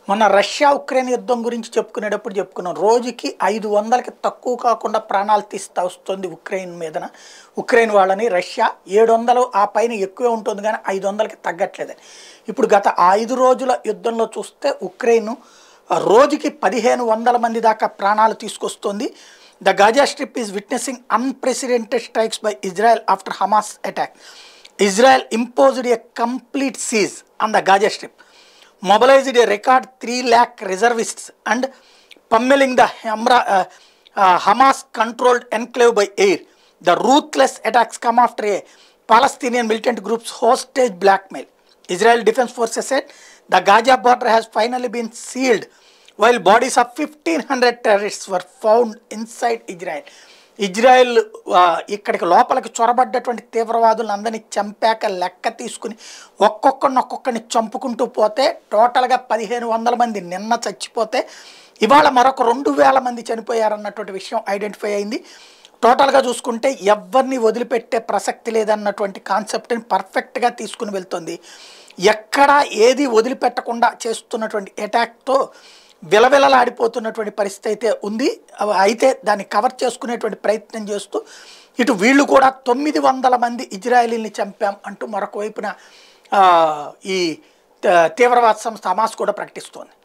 మొన్న Russia Ukraine యుద్ధం గురించి చెప్పుకునేటప్పుడు చెప్పుకున్నాం. రోజుకి 500కి తక్కువ కాకుండా ప్రాణాలు తీస్తా వస్తుంది ఉక్రెయిన్ మీదన. ఉక్రెయిన్ వాళ్ళని రష్యా 700 ఆ పైన ఎక్కువే ఉంటుంది కానీ 500కి తగ్గట్లేదని. ఇప్పుడు గత 5 రోజుల యుద్ధంలో చూస్తే ఉక్రెయిన్ రోజుకి 1500 మంది దాకా ప్రాణాలు తీసుకొస్తుంది. The Gaza strip is witnessing unprecedented strikes by Israel after Hamas attack. Israel imposed a complete siege on the Gaza Strip, mobilized a record 3 lakh reservists, and pummeling the Hamas-controlled enclave by air. The ruthless attacks come after a Palestinian militant group's hostage blackmail. Israel Defense Forces said the Gaza border has finally been sealed, while bodies of 1,500 terrorists were found inside Israel. Israel ఇక్కడికి లోపలికి చొరబడ్డటువంటి తీవ్రవాదులను అందరినీ చంపాక లెక్క తీసుకుని ఒక్కొక్కరిని చంపుకుంటూ పోతే టోటల్గా 1500 మంది నిన్న చచ్చిపోతే ఇవాళ మరొక 2000 మంది చనిపోయారన్నటువంటి విషయం ఐడెంటిఫై అయింది. టోటల్గా చూసుకుంటే ఎవరిని వదిలిపెట్టే ప్రసక్తి లేదన్నటువంటి కాన్సెప్ట్ని పర్ఫెక్ట్గా తీసుకుని వెళ్తుంది. ఎక్కడా ఏది వదిలిపెట్టకుండా చేస్తున్నటువంటి అటాక్తో విలవిలలాడిపోతున్నటువంటి పరిస్థితి అయితే ఉంది. అయితే దాన్ని కవర్ చేసుకునేటువంటి ప్రయత్నం చేస్తూ ఇటు వీళ్ళు కూడా 900 మంది ఇజ్రాయేలీని చంపాం అంటూ మరొక వైపున ఈ తీవ్రవాద సంస్థ హమాస్ కూడా ప్రకటిస్తోంది.